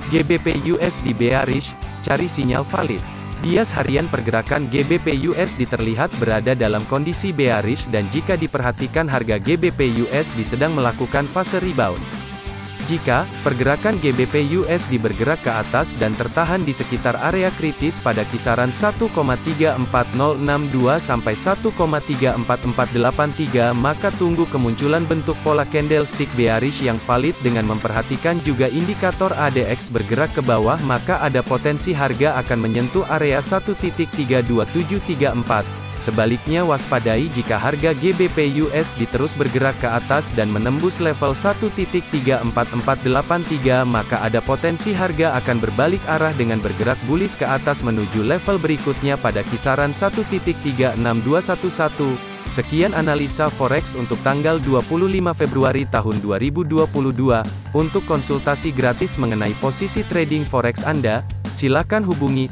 GBP USD bearish, cari sinyal valid. Bias harian pergerakan GBP USD terlihat berada dalam kondisi bearish dan jika diperhatikan harga GBP USD sedang melakukan fase rebound. Jika pergerakan GBP USD bergerak ke atas dan tertahan di sekitar area kritis pada kisaran 1,34062 sampai 1,34483, maka tunggu kemunculan bentuk pola candlestick bearish yang valid dengan memperhatikan juga indikator ADX bergerak ke bawah, maka ada potensi harga akan menyentuh area 1.32734. Sebaliknya waspadai jika harga GBP USD terus bergerak ke atas dan menembus level 1.34483, maka ada potensi harga akan berbalik arah dengan bergerak bullish ke atas menuju level berikutnya pada kisaran 1.36211. Sekian analisa forex untuk tanggal 25 Februari tahun 2022. Untuk konsultasi gratis mengenai posisi trading forex Anda, silakan hubungi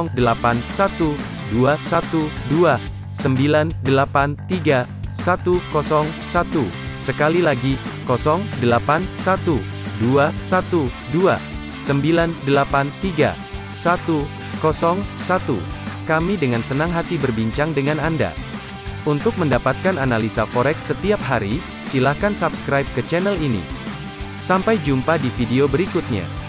081212 983 101. Sekali lagi, 081212 983 101. Kami dengan senang hati berbincang dengan Anda. Untuk mendapatkan analisa forex setiap hari, silakan subscribe ke channel ini. Sampai jumpa di video berikutnya.